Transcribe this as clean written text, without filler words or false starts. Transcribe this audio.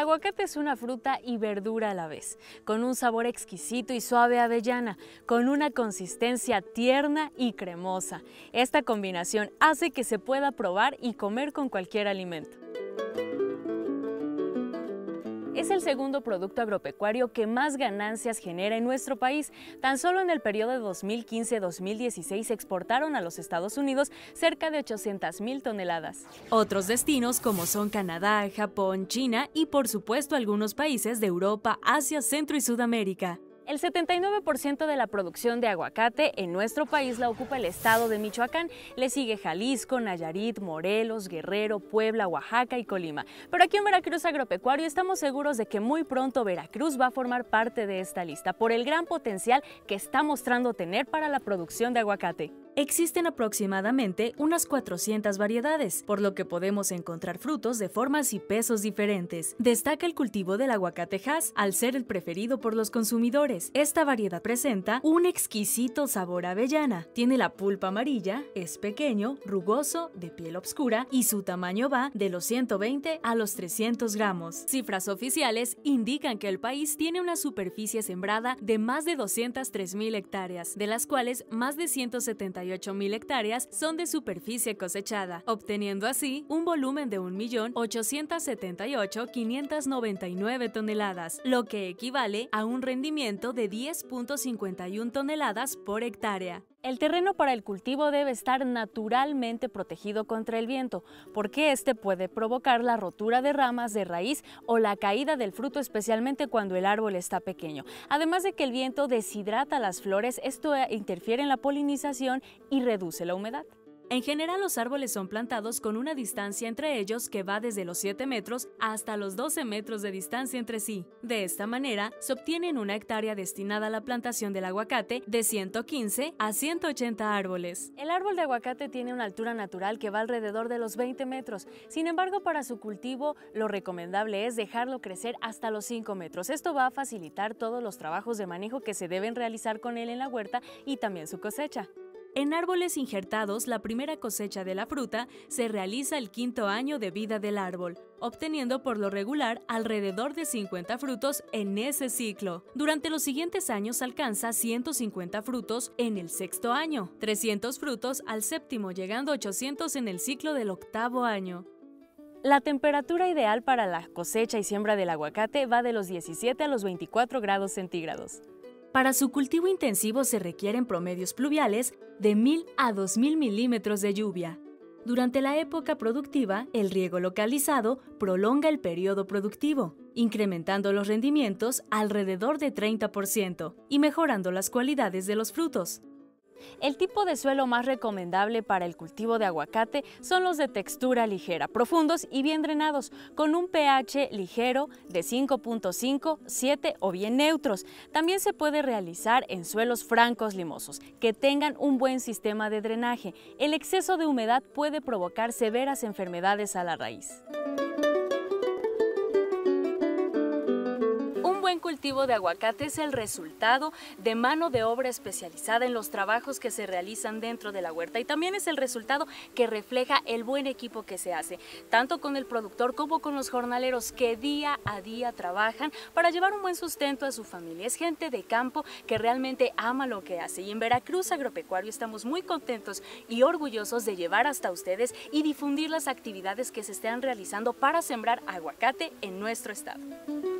aguacate es una fruta y verdura a la vez, con un sabor exquisito y suave a avellana, con una consistencia tierna y cremosa. Esta combinación hace que se pueda probar y comer con cualquier alimento. Es el segundo producto agropecuario que más ganancias genera en nuestro país. Tan solo en el periodo de 2015-2016 se exportaron a los Estados Unidos cerca de 800,000 toneladas. Otros destinos como son Canadá, Japón, China y por supuesto algunos países de Europa, Asia, Centro y Sudamérica. El 79% de la producción de aguacate en nuestro país la ocupa el estado de Michoacán. Le sigue Jalisco, Nayarit, Morelos, Guerrero, Puebla, Oaxaca y Colima. Pero aquí en Veracruz Agropecuario estamos seguros de que muy pronto Veracruz va a formar parte de esta lista por el gran potencial que está mostrando tener para la producción de aguacate. Existen aproximadamente unas 400 variedades, por lo que podemos encontrar frutos de formas y pesos diferentes. Destaca el cultivo del aguacate Hass, al ser el preferido por los consumidores. Esta variedad presenta un exquisito sabor a avellana. Tiene la pulpa amarilla, es pequeño, rugoso, de piel oscura y su tamaño va de los 120 a los 300 gramos. Cifras oficiales indican que el país tiene una superficie sembrada de más de 203,000 hectáreas, de las cuales más de 178,000 hectáreas son de superficie cosechada, obteniendo así un volumen de 1.878.599 toneladas, lo que equivale a un rendimiento de 10.51 toneladas por hectárea. El terreno para el cultivo debe estar naturalmente protegido contra el viento, porque este puede provocar la rotura de ramas de raíz o la caída del fruto, especialmente cuando el árbol está pequeño. Además de que el viento deshidrata las flores, esto interfiere en la polinización y reduce la humedad. En general, los árboles son plantados con una distancia entre ellos que va desde los 7 metros hasta los 12 metros de distancia entre sí. De esta manera, se obtiene en una hectárea destinada a la plantación del aguacate de 115 a 180 árboles. El árbol de aguacate tiene una altura natural que va alrededor de los 20 metros. Sin embargo, para su cultivo, lo recomendable es dejarlo crecer hasta los 5 metros. Esto va a facilitar todos los trabajos de manejo que se deben realizar con él en la huerta y también su cosecha. En árboles injertados, la primera cosecha de la fruta se realiza el 5º año de vida del árbol, obteniendo por lo regular alrededor de 50 frutos en ese ciclo. Durante los siguientes años alcanza 150 frutos en el 6º año, 300 frutos al 7º, llegando a 800 en el ciclo del 8º año. La temperatura ideal para la cosecha y siembra del aguacate va de los 17 a los 24 grados centígrados. Para su cultivo intensivo se requieren promedios pluviales de 1,000 a 2,000 milímetros de lluvia. Durante la época productiva, el riego localizado prolonga el periodo productivo, incrementando los rendimientos alrededor de 30% y mejorando las cualidades de los frutos. El tipo de suelo más recomendable para el cultivo de aguacate son los de textura ligera, profundos y bien drenados, con un pH ligero de 5.5, 7 o bien neutros. También se puede realizar en suelos francos limosos, que tengan un buen sistema de drenaje. El exceso de humedad puede provocar severas enfermedades a la raíz. El cultivo de aguacate es el resultado de mano de obra especializada en los trabajos que se realizan dentro de la huerta y también es el resultado que refleja el buen equipo que se hace, tanto con el productor como con los jornaleros que día a día trabajan para llevar un buen sustento a su familia. Es gente de campo que realmente ama lo que hace y en Veracruz Agropecuario estamos muy contentos y orgullosos de llevar hasta ustedes y difundir las actividades que se están realizando para sembrar aguacate en nuestro estado.